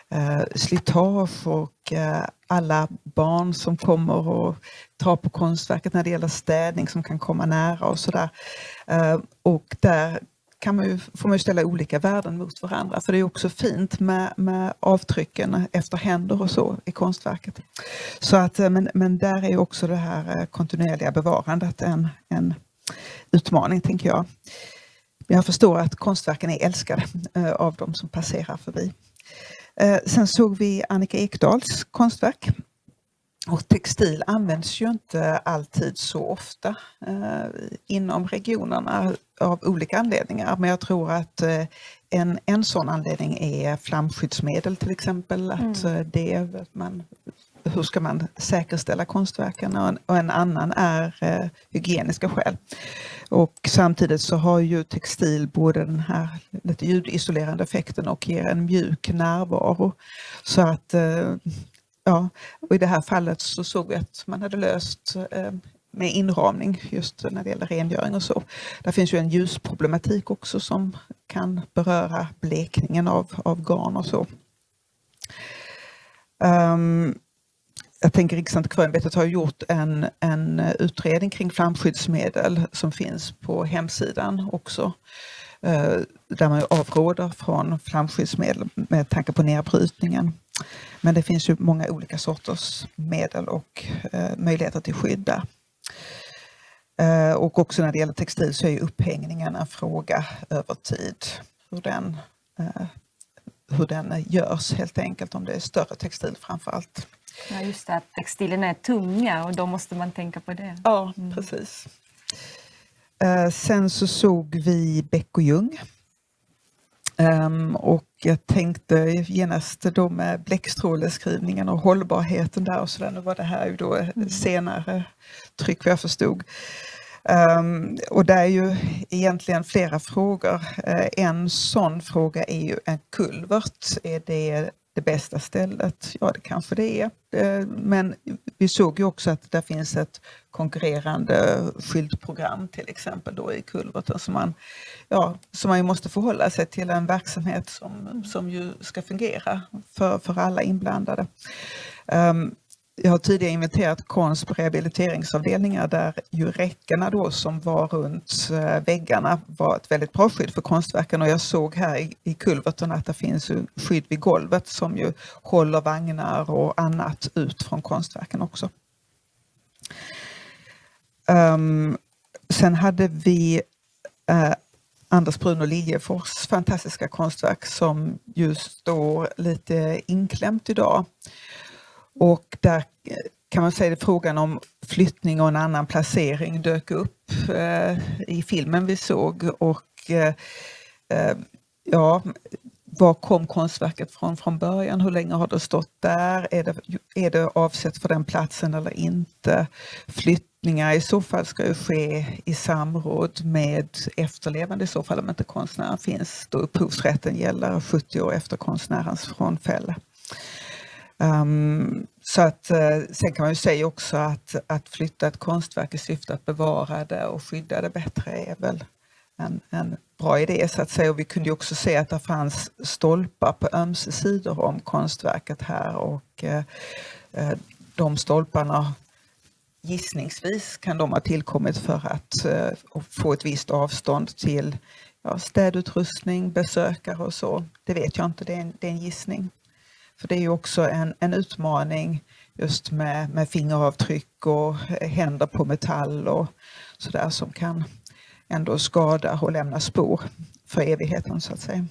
slitage och alla barn som kommer och tar på konstverket när det gäller städning som kan komma nära och sådär. Och där får man ju ställa olika värden mot varandra. För det är också fint med avtrycken efter händer och så i konstverket. Så att, men där är ju också det här kontinuerliga bevarandet en utmaning tänker jag. Men jag förstår att konstverken är älskade av de som passerar förbi. Sen såg vi Annika Ekdahls konstverk. Och textil används ju inte alltid så ofta inom regionerna av olika anledningar. Men jag tror att en sån anledning är flamskyddsmedel till exempel. Att hur ska man säkerställa konstverken? Och en annan är hygieniska skäl. Och samtidigt så har ju textil både den här lite ljudisolerande effekten och ger en mjuk närvaro. Så att och i det här fallet så såg vi att man hade löst med inramning just när det gäller rengöring och så. Där finns ju en ljusproblematik också som kan beröra blekningen av garn och så. Jag tänker Riksantikvarieämbetet har gjort en utredning kring flamskyddsmedel som finns på hemsidan också. Där man avråder från flamskyddsmedel med tanke på nedbrytningen. Men det finns ju många olika sorters medel och möjligheter till skydd där. Och också när det gäller textil så är ju upphängningen en fråga över tid. Hur den görs helt enkelt, om det är större textil framför allt. Ja, just det, att textilen är tunga och då måste man tänka på det. Ja, precis. Sen så såg vi Bäck och Ljung. Och jag tänkte genast då med bläckstråleskrivningen och hållbarheten där och sådär. Nu var det här ju då senare tryck vad jag förstod. Och det är ju egentligen flera frågor. En sån fråga är ju en kulvert. Är det bästa stället? Ja, det kanske det är. Men vi såg ju också att det finns ett konkurrerande skyltprogram till exempel då i kulverten som man ju måste förhålla sig till en verksamhet som ju ska fungera för alla inblandade. Jag har tidigare inventerat konst på rehabiliteringsavdelningar där ju räckena då som var runt väggarna var ett väldigt bra skydd för konstverken, och jag såg här i kulverten att det finns skydd vid golvet som ju håller vagnar och annat ut från konstverken också. Sen hade vi Anders Bruno Liljefors fantastiska konstverk som just står lite inklämt idag. Och där kan man säga att frågan om flyttning och en annan placering dök upp i filmen vi såg. Och var kom konstverket från början? Hur länge har det stått där? Är det avsett för den platsen eller inte? Flyttningar i så fall ska ju ske i samråd med efterlevande i så fall om inte konstnären finns. Då upphovsrätten gäller 70 år efter konstnärens frånfälle. Så att sen kan man ju säga också att flytta ett konstverk i syfte att bevara det och skydda det bättre är väl en bra idé så att säga. Och vi kunde ju också se att det fanns stolpar på ömse sidor om konstverket här, och de stolparna gissningsvis kan de ha tillkommit för att få ett visst avstånd till städutrustning, besökare och så. Det vet jag inte, det är en gissning. För det är ju också en utmaning just med fingeravtryck och händer på metall och sådär som kan ändå skada och lämna spår för evigheten så att säga.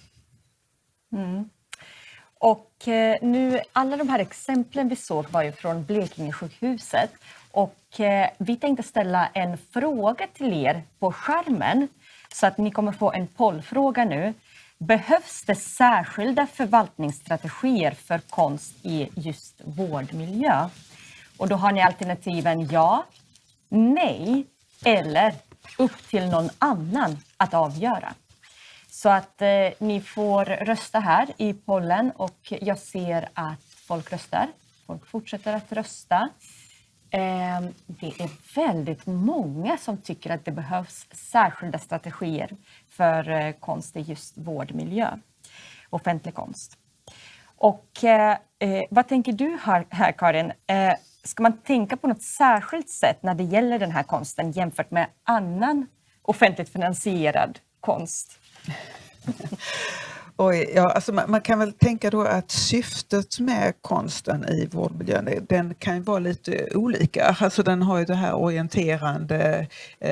Och nu, alla de här exemplen vi såg var ju från Blekinge sjukhuset. Och vi tänkte ställa en fråga till er på skärmen. Så att ni kommer få en pollfråga nu. Behövs det särskilda förvaltningsstrategier för konst i just vårdmiljö? Och då har ni alternativen ja, nej eller upp till någon annan att avgöra. Så att ni får rösta här i pollen och jag ser att folk röstar. Folk fortsätter att rösta. Det är väldigt många som tycker att det behövs särskilda strategier för konst i just vårdmiljö, offentlig konst. Och vad tänker du här Karin? Ska man tänka på något särskilt sätt när det gäller den här konsten jämfört med annan offentligt finansierad konst? Alltså man kan väl tänka då att syftet med konsten i vårdmiljön, den kan ju vara lite olika. Alltså den har ju det här orienterande,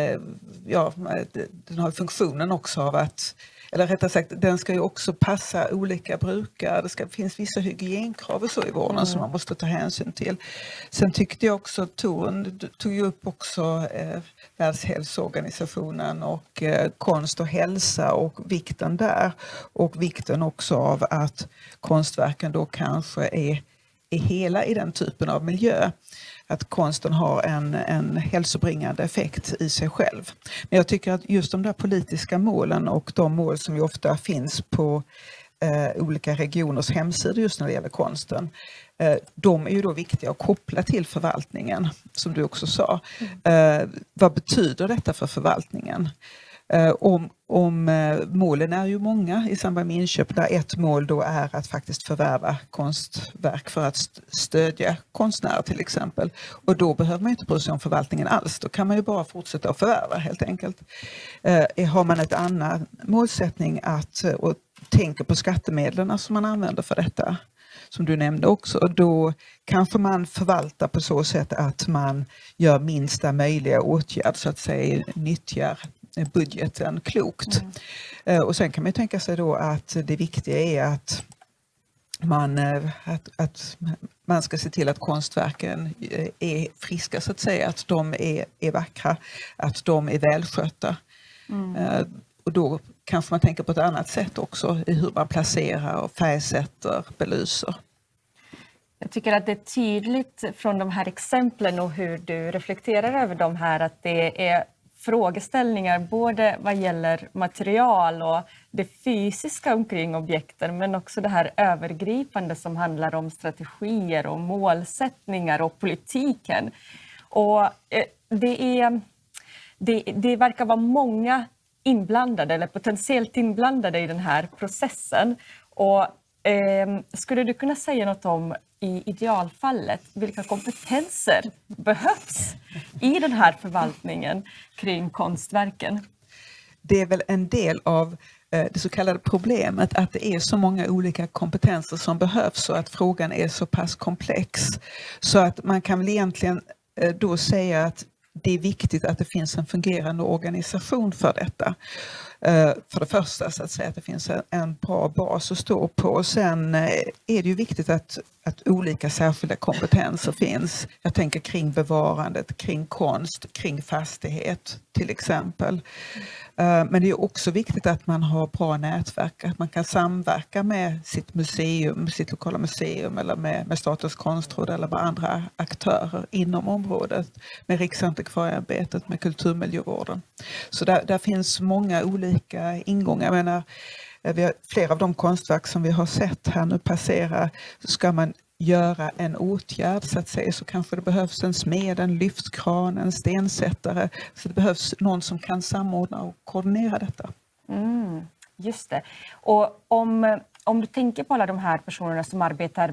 den har funktionen också av att, eller rättare sagt, den ska ju också passa olika brukare. Det finns vissa hygienkrav och så i vården som man måste ta hänsyn till. Sen tyckte jag också, Torun tog ju upp också Världshälsoorganisationen och konst och hälsa och vikten där. Och vikten också av att konstverken då kanske är hela i den typen av miljö. Att konsten har en hälsobringande effekt i sig själv. Men jag tycker att just de där politiska målen och de mål som ju ofta finns på olika regioners hemsidor just när det gäller konsten, de är ju då viktiga att koppla till förvaltningen, som du också sa. Vad betyder detta för förvaltningen? Målen är ju många i samband med inköp, där ett mål då är att faktiskt förvärva konstverk för att stödja konstnärer till exempel. Och då behöver man ju inte bry sig om förvaltningen alls, då kan man ju bara fortsätta att förvärva helt enkelt. Har man ett annat målsättning och tänker på skattemedlen som man använder för detta, som du nämnde också, då kanske man förvaltar på så sätt att man gör minsta möjliga åtgärd, så att säga nyttjar budgeten klokt. Och sen kan man tänka sig då att det viktiga är att man ska se till att konstverken är friska så att säga, att de är vackra, att de är välskötta. Och då kanske man tänker på ett annat sätt också i hur man placerar och färgsätter, belyser. Jag tycker att det är tydligt från de här exemplen och hur du reflekterar över de här, att det är frågeställningar både vad gäller material och det fysiska omkring objekten, men också det här övergripande som handlar om strategier och målsättningar och politiken. Och det verkar vara många inblandade eller potentiellt inblandade i den här processen. Och skulle du kunna säga något om, i idealfallet, vilka kompetenser behövs i den här förvaltningen kring konstverken? Det är väl en del av det så kallade problemet, att det är så många olika kompetenser som behövs och att frågan är så pass komplex. Så att man kan väl egentligen då säga att det är viktigt att det finns en fungerande organisation för detta. För det första så att säga att det finns en bra bas att stå på. Och sen är det ju viktigt att olika särskilda kompetenser finns. Jag tänker kring bevarandet, kring konst, kring fastighet till exempel. Men det är också viktigt att man har bra nätverk, att man kan samverka med sitt museum, sitt lokala museum eller med Statens konstråd eller med andra aktörer inom området, med Riksantikvarieämbetet, med kulturmiljövården. Så där finns många olika ingångar. Jag menar, flera av de konstverk som vi har sett här nu passera, så ska man göra en åtgärd så att säga, så kanske det behövs en smed, en lyftkran, en stensättare. Så det behövs någon som kan samordna och koordinera detta. Just det. Och om du tänker på alla de här personerna som arbetar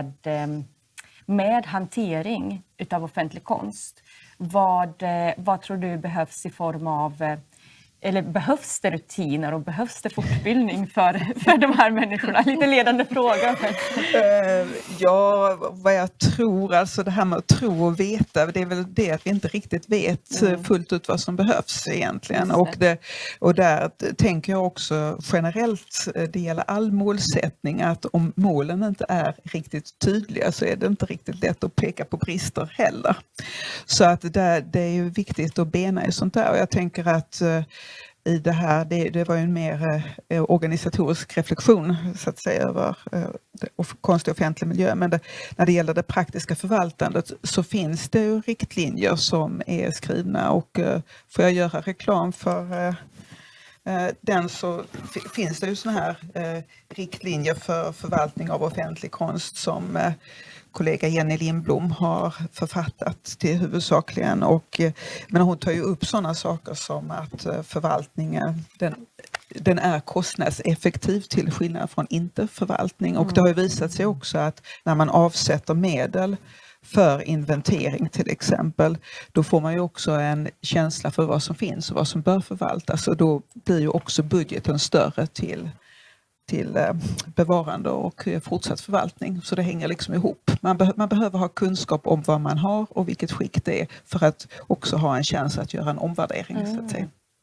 med hantering utav offentlig konst, vad tror du behövs i form av eller behövs det rutiner och behövs det fortbildning för de här människorna? Lite ledande fråga. Ja, vad jag tror, alltså det här med att tro och veta, det är väl det att vi inte riktigt vet fullt ut vad som behövs egentligen. Och där tänker jag också generellt, det gäller all målsättning, att om målen inte är riktigt tydliga så är det inte riktigt lätt att peka på brister heller. Så att det är ju viktigt att bena i sånt där, och jag tänker att i det här, det var ju en mer organisatorisk reflektion så att säga över konst i offentlig miljö. Men när det gäller det praktiska förvaltandet så finns det ju riktlinjer som är skrivna, och får jag göra reklam för den, så finns det ju såna här riktlinjer för förvaltning av offentlig konst som kollega Jenny Lindblom har författat till huvudsakligen, men hon tar ju upp sådana saker som att förvaltningen den är kostnadseffektiv till skillnad från inte förvaltning, och det har ju visat sig också att när man avsätter medel för inventering till exempel, då får man ju också en känsla för vad som finns och vad som bör förvaltas, och då blir ju också budgeten större till bevarande och fortsatt förvaltning. Så det hänger liksom ihop. Man behöver ha kunskap om vad man har och vilket skick det är för att också ha en chans att göra en omvärdering. Så att säga.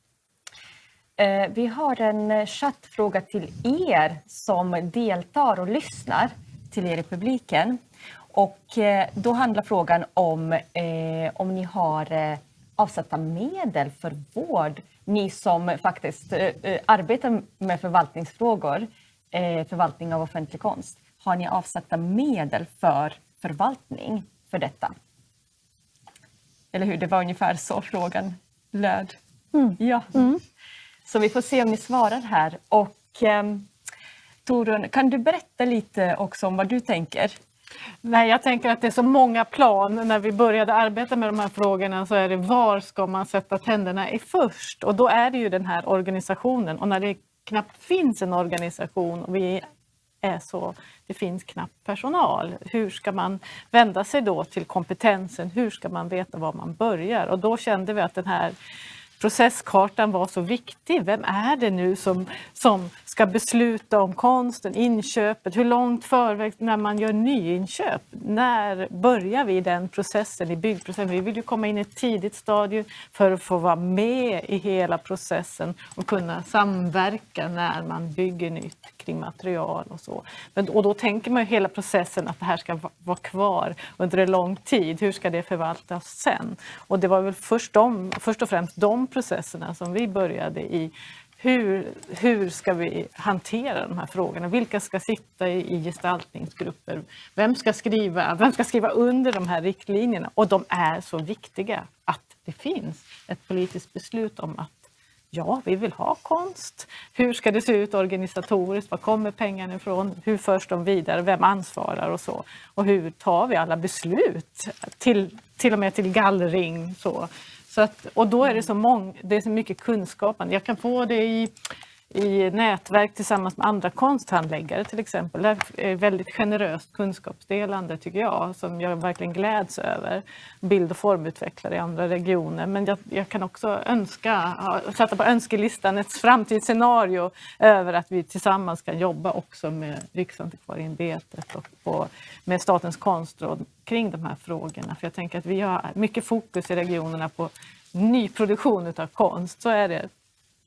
Vi har en chattfråga till er som deltar och lyssnar till er i publiken. Och då handlar frågan om ni har avsatta medel för vård. Ni som faktiskt arbetar med förvaltningsfrågor, förvaltning av offentlig konst. Har ni avsatta medel för förvaltning för detta? Eller hur? Det var ungefär så frågan löd. Ja. Så vi får se om ni svarar här. Och Torun, kan du berätta lite också om vad du tänker? Nej, jag tänker att det är så många plan. När vi började arbeta med de här frågorna så är det var ska man sätta tänderna i först? Och då är det ju den här organisationen. Och när det knappt finns en organisation och det finns knappt personal. Hur ska man vända sig då till kompetensen? Hur ska man veta var man börjar? Och då kände vi att den här processkartan var så viktig. Vem är det nu som ska besluta om konsten, inköpet? Hur långt förväg när man gör nyinköp? När börjar vi den processen, i byggprocessen? Vi vill ju komma in i ett tidigt stadium för att få vara med i hela processen och kunna samverka när man bygger nytt kring material och så. Och då tänker man ju hela processen att det här ska vara kvar under en lång tid. Hur ska det förvaltas sen? Och det var väl först och främst de processerna som vi började i. Hur ska vi hantera de här frågorna? Vilka ska sitta i gestaltningsgrupper? Vem ska skriva under de här riktlinjerna? Och de är så viktiga att det finns ett politiskt beslut om att ja, vi vill ha konst. Hur ska det se ut organisatoriskt? Var kommer pengarna ifrån? Hur förs de vidare? Vem ansvarar och så? Och hur tar vi alla beslut? Till och med till gallring så. Och då är det är så mycket kunskap. Jag kan få det i nätverk tillsammans med andra konsthandläggare till exempel. Det är väldigt generöst kunskapsdelande tycker jag, som jag verkligen gläds över. Bild- och formutvecklare i andra regioner. Men jag kan också sätta på önskelistan ett framtidsscenario över att vi tillsammans kan jobba också med Riksantikvarieämbetet och med Statens konstråd kring de här frågorna. För jag tänker att vi har mycket fokus i regionerna på nyproduktion av konst. Så är det.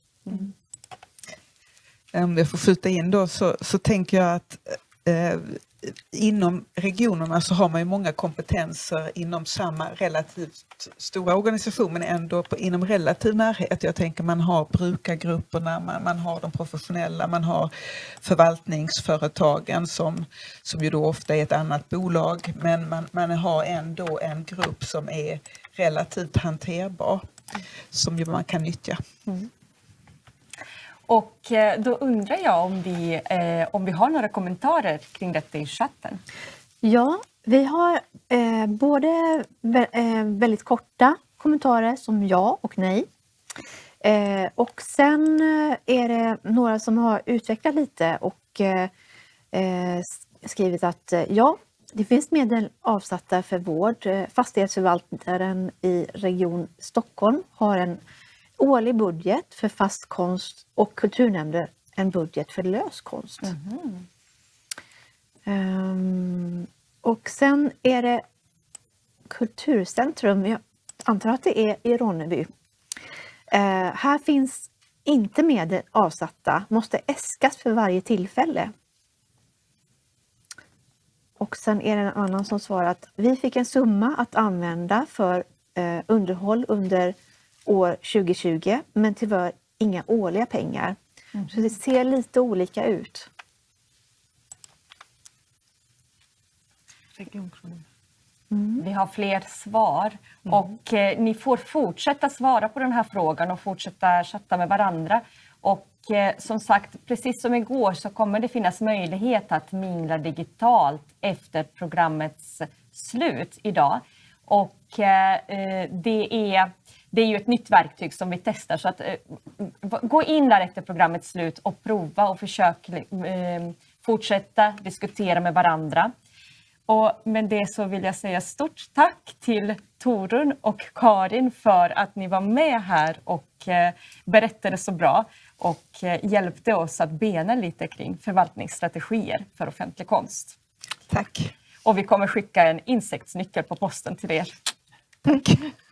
Om jag får skjuta in då så tänker jag att inom regionerna så har man ju många kompetenser inom samma relativt stora organisation, men ändå inom relativ närhet. Jag tänker man har brukargrupperna, man har de professionella, man har förvaltningsföretagen som ju då ofta är ett annat bolag, men man har ändå en grupp som är relativt hanterbar som ju man kan nyttja. Och då undrar jag om vi har några kommentarer kring detta i chatten. Ja, vi har både väldigt korta kommentarer som ja och nej. Och sen är det några som har utvecklat lite och skrivit att ja, det finns medel avsatta för vård. Fastighetsförvaltaren i Region Stockholm har en årlig budget för fast konst och kulturnämnden en budget för lös konst. Och sen är det Kulturcentrum, jag antar att det är i Ronneby. Här finns inte medel avsatta, måste äskas för varje tillfälle. Och sen är det en annan som svarar att vi fick en summa att använda för underhåll under år 2020, men tyvärr inga årliga pengar. Så det ser lite olika ut. Vi har fler svar och ni får fortsätta svara på den här frågan och fortsätta chatta med varandra. Och som sagt, precis som igår så kommer det finnas möjlighet att mingla digitalt efter programmets slut idag. Och det är ju ett nytt verktyg som vi testar, så att gå in där efter programmets slut och prova och försök fortsätta diskutera med varandra. Och med det så vill jag säga stort tack till Torun och Karin för att ni var med här och berättade så bra och hjälpte oss att bena lite kring förvaltningsstrategier för offentlig konst. Tack. Och vi kommer skicka en insektsnyckel på posten till er. Tack.